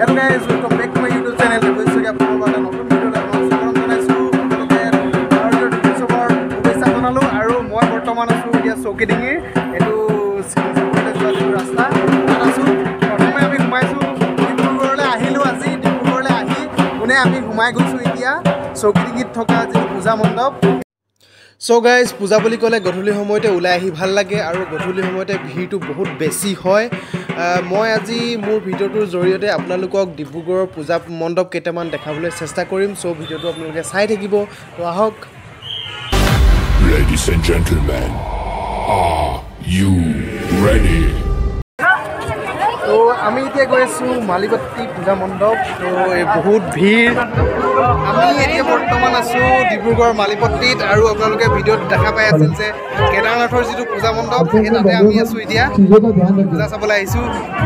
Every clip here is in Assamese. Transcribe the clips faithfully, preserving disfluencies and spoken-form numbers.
Hello guys, welcome back to my YouTube channel. This is আপনার বাটা নতুন ভিডিও লাগাম জনাইছো আপোনালোকে আৰু ডিসেম্বৰ পইচা বনালো আৰু মই বৰ্তমান আছো ইয়া চৌকিডিঙি এটো সিংহপুৰতে যোৱা ৰাস্তা আছো প্ৰথমে আমি ঘুমাইছো ডিব্ৰুগড়লৈ আহিলো আজি ডিব্ৰুগড়লৈ আহি পুনে আমি ঘুমাই গৈছো এতিয়া চৌকিডিঙিত থকা যে পূজা মণ্ডপ So guys, পূজা বুলি ক'লে গধূলি সময়তে ওলাই আহি ভাল লাগে আৰু গধূলি সময়তে ভিৰটো বহুত বেছি হয় মই আজি মোৰ ভিডিওটোৰ জৰিয়তে আপোনালোকক ডিব্ৰুগড়ৰ পূজা মণ্ডপ কেইটামান দেখাবলৈ চেষ্টা কৰিম সো ভিডিওটো আপোনালোকে চাই থাকিব তো আহক Ladies and gentlemen, are you ready? তো আমি এতিয়া গৈ আছো মালিপট্টি পূজা মণ্ডপ তো এই বহুত ভিৰ আমি এতিয়া বৰ্তমান আছো ডিব্ৰুগড় মালিপট্টিত আৰু আপোনালোকে ভিডিঅ'ত দেখা পাই আছিল যে কেদাৰনাথৰ যিটো পূজা মণ্ডপ সেই তাতে আমি আছো এতিয়া পূজা চাবলৈ আহিছো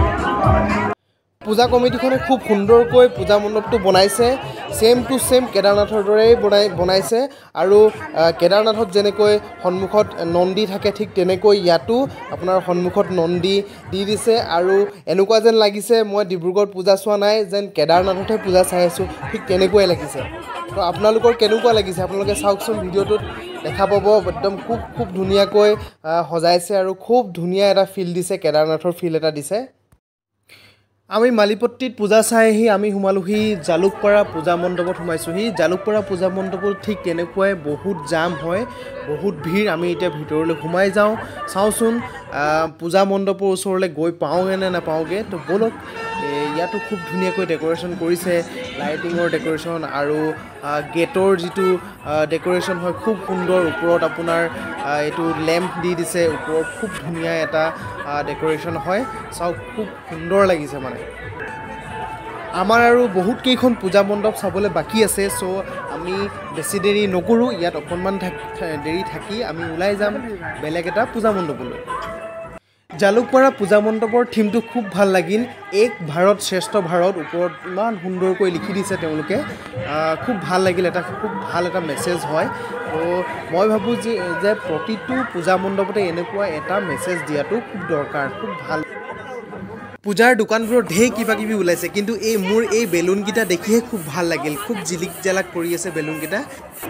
পূজা কমিটিখনে খুব সুন্দৰকৈ পূজা মণ্ডপটো বনাইছে সেম টু সেম কেদাৰনাথৰ দৰেই বনাই বনাইছে আৰু কেদাৰনাথত যেনেকৈ সন্মুখত নন্দী থাকে ঠিক তেনেকৈ ইয়াতো আপোনাৰ সন্মুখত নন্দী দি দিছে আৰু এনেকুৱা যেন লাগিছে মই ডিব্ৰুগড়ত পূজা চোৱা নাই যেন কেদাৰনাথতে পূজা চাই আছো ঠিক তেনেকৈ লাগিছে তো আপোনালোকৰ কেনেকুৱা লাগিছে আপোনালোকে চাওকচোন ভিডিঅ'টোত দেখা পাব একদম খুব খুব ধুনীয়াকৈ সজাইছে আৰু খুব ধুনীয়া এটা ফিল দিছে কেদাৰনাথৰ ফিল এটা দিছে আমি মালিপট্টিত পূজা চাই আহি আমি সোমালোহি জালুকপাৰা পূজা মণ্ডপত সোমাইছোহি জালুকপাৰা পূজা মণ্ডপত ঠিক তেনেকুৱাই বহুত জাম হয় বহুত ভিৰ আমি এতিয়া ভিতৰলৈ সোমাই যাওঁ চাওঁচোন পূজা মণ্ডপৰ ওচৰলৈ গৈ পাওঁগে নে নাপাওঁগে তো বলক ইয়াতো খুব ধুনীয়াকৈ ডেকোৰেশ্যন কৰিছে লাইটিঙৰ ডেকোৰেশ্যন আৰু গেটৰ যিটো ডেকোৰেশ্যন হয় খুব সুন্দৰ ওপৰত আপোনাৰ এইটো লেম্প দি দিছে ওপৰত খুব ধুনীয়া এটা ডেকোৰেশ্যন হয় চাওক খুব সুন্দৰ লাগিছে মানে আমাৰ আৰু বহুত কেইখন পূজা মণ্ডপ চাবলৈ বাকী আছে সো আমি বেছি দেৰি নকৰোঁ ইয়াত অকণমান দেৰি থাকি আমি ওলাই যাম বেলেগ এটা পূজা মণ্ডপলৈ জালুকপাৰা পূজা মণ্ডপৰ থিমটো খুব ভাল লাগিল এক ভাৰত শ্ৰেষ্ঠ ভাৰত ওপৰত ইমান সুন্দৰকৈ লিখি দিছে তেওঁলোকে খুব ভাল লাগিল এটা খুব ভাল এটা মেছেজ হয় তো মই ভাবোঁ যে যে প্ৰতিটো পূজা মণ্ডপতে এনেকুৱা এটা মেছেজ দিয়াটো খুব দৰকাৰ খুব ভাল পূজাৰ দোকানবোৰত ঢেৰ কিবা কিবি ওলাইছে কিন্তু এই মোৰ এই বেলুনকেইটা দেখিহে খুব ভাল লাগিল খুব জিলিক জালাক কৰি আছে বেলুনকেইটা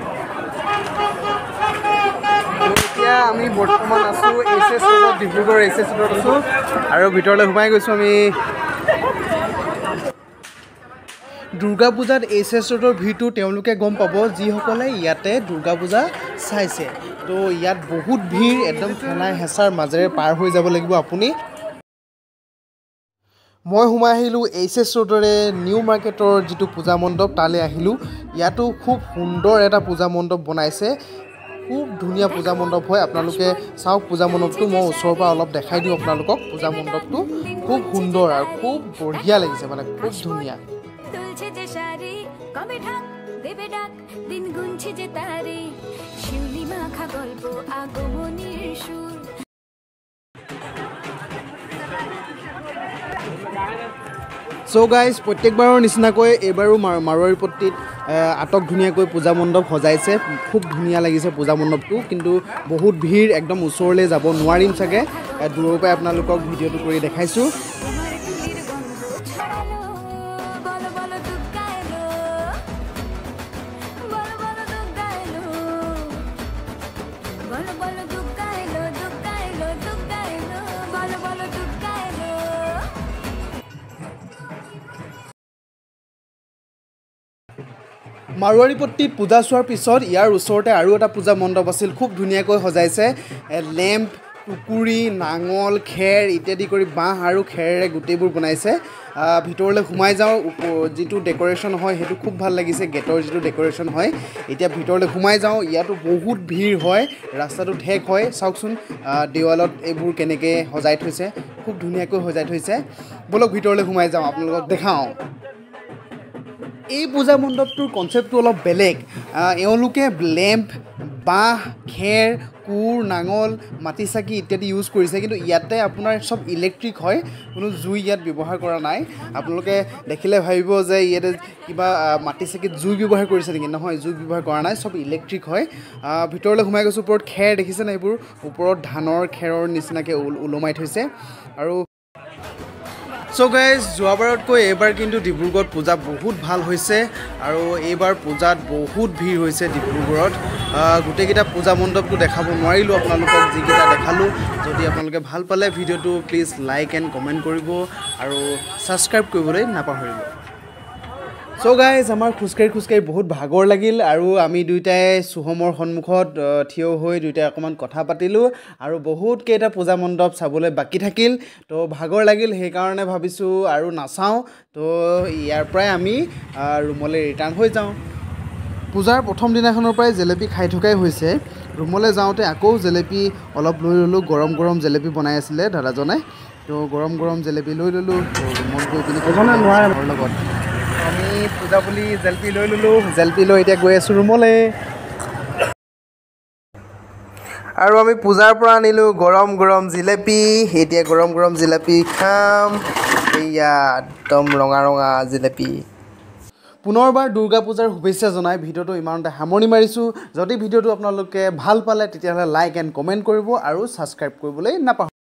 এতিয়া আমি বৰ্তমান আছোঁ এছ এছ ৰোডত ডিব্ৰুগড় এছ এছ ৰোডত আছোঁ আৰু ভিতৰলৈ সোমাই গৈছোঁ আমি দুৰ্গা পূজাত এছ এছ ৰোডৰ ভিৰটো তেওঁলোকে গম পাব যিসকলে ইয়াতে দুৰ্গা পূজা চাইছে তো ইয়াত বহুত ভিৰ একদম ঠেলা হেঁচাৰ মাজেৰে পাৰ হৈ যাব লাগিব আপুনি মই সোমাই আহিলোঁ এইচ এছ ৰোডৰে নিউ মাৰ্কেটৰ যিটো পূজা মণ্ডপ তালৈ আহিলোঁ ইয়াতো খুব সুন্দৰ এটা পূজা মণ্ডপ বনাইছে খুব ধুনীয়া পূজা মণ্ডপ হয় আপোনালোকে চাওক পূজা মণ্ডপটো মই ওচৰৰ পৰা অলপ দেখাই দিওঁ আপোনালোকক পূজা মণ্ডপটো খুব সুন্দৰ আৰু খুব বঢ়িয়া লাগিছে মানে খুব ধুনীয়া সো গাইজ প্ৰত্যেকবাৰৰ নিচিনাকৈ এইবাৰো মাৰোৱাৰীপট্টিত আটক ধুনীয়াকৈ পূজা মণ্ডপ সজাইছে খুব ধুনীয়া লাগিছে পূজা মণ্ডপটো কিন্তু বহুত ভিৰ একদম ওচৰলৈ যাব নোৱাৰিম চাগে দূৰৰ পৰাই আপোনালোকক ভিডিঅ'টো কৰি দেখাইছোঁ মাৰোৱাৰীপট্টিত পূজা চোৱাৰ পিছত ইয়াৰ ওচৰতে আৰু এটা পূজা মণ্ডপ আছিল খুব ধুনীয়াকৈ সজাইছে লেম্প টুকুৰি নাঙল খেৰ ইত্যাদি কৰি বাঁহ আৰু খেৰেৰে গোটেইবোৰ বনাইছে ভিতৰলৈ সোমাই যাওঁ যিটো ডেকোৰেশ্যন হয় সেইটো খুব ভাল লাগিছে গেটৰ যিটো ডেকোৰেশ্যন হয় এতিয়া ভিতৰলৈ সোমাই যাওঁ ইয়াতো বহুত ভিৰ হয় ৰাস্তাটো ঠেক হয় চাওকচোন দেৱালত এইবোৰ কেনেকৈ সজাই থৈছে খুব ধুনীয়াকৈ সজাই থৈছে বলক ভিতৰলৈ সোমাই যাওঁ আপোনালোকক দেখাওঁ এই পূজা মণ্ডপটোৰ কনচেপ্টটো অলপ বেলেগ এওঁলোকে লেম্প বাঁহ খেৰ কোৰ নাঙল মাটি চাকি ইত্যাদি ইউজ কৰিছে কিন্তু ইয়াতে আপোনাৰ সব ইলেক্ট্ৰিক হয় কোনো জুই ইয়াত ব্যৱহাৰ কৰা নাই আপোনালোকে দেখিলে ভাবিব যে ইয়াতে কিবা মাটি চাকিত জুই ব্যৱহাৰ কৰিছে নেকি নহয় জুই ব্যৱহাৰ কৰা নাই সব ইলেক্ট্ৰিক হয় ভিতৰলৈ সোমাই গৈছোঁ ওপৰত খেৰ দেখিছে না এইবোৰ ওপৰত ধানৰ খেৰৰ নিচিনাকৈ ওলমাই থৈছে আৰু সো গাইজ যোৱাবাৰতকৈ এইবাৰ কিন্তু ডিব্ৰুগড়ত পূজা বহুত ভাল হৈছে আৰু এইবাৰ পূজাত বহুত ভিৰ হৈছে ডিব্ৰুগড়ত গোটেইকেইটা পূজা মণ্ডপটো দেখাব নোৱাৰিলোঁ আপোনালোকক যিকেইটা দেখালোঁ যদি আপোনালোকে ভাল পালে ভিডিঅ'টো প্লিজ লাইক এণ্ড কমেণ্ট কৰিব আৰু ছাবস্ক্ৰাইব কৰিবলৈ নাপাহৰিব সো গাইজ আমাৰ খোজকাঢ়ি খোজকাঢ়ি বহুত ভাগৰ লাগিল আৰু আমি দুইটাই চুহমৰ সন্মুখত থিয় হৈ দুইটাই অকণমান কথা পাতিলোঁ আৰু বহুত কেইটা পূজা মণ্ডপ চাবলৈ বাকী থাকিল তো ভাগৰ লাগিল সেইকাৰণে ভাবিছোঁ আৰু নাচাওঁ তো ইয়াৰ পৰাই আমি ৰুমলৈ ৰিটাৰ্ণ হৈ যাওঁ পূজাৰ প্ৰথম দিনাখনৰ পৰাই জেলেপি খাই থকাই হৈছে ৰুমলৈ যাওঁতে আকৌ জেলেপি অলপ লৈ ল'লোঁ গৰম গৰম জেলেপি বনাই আছিলে দাদাজনে তো গৰম গৰম জেলেপি লৈ ল'লোঁ ৰুমত গৈ পিনি এজনে নোৱাৰে মোৰ লগত আমি পূজা বুলি জেলেপি লৈ ল'লোঁ জেলেপি লৈ এতিয়া গৈ আছোঁ ৰুমলৈ আৰু আমি পূজাৰ পৰা আনিলোঁ গৰম গৰম জিলেপি এতিয়া গৰম গৰম জিলেপি খাম এয়া একদম ৰঙা ৰঙা জিলেপি পুনৰবাৰ দুৰ্গা পূজাৰ শুভেচ্ছা জনাই ভিডিঅ'টো ইমানতে সামৰণি মাৰিছোঁ যদি ভিডিঅ'টো আপোনালোকে ভাল পালে তেতিয়াহ'লে লাইক এণ্ড কমেণ্ট কৰিব আৰু ছাবস্ক্ৰাইব কৰিবলৈ নাপাহৰিব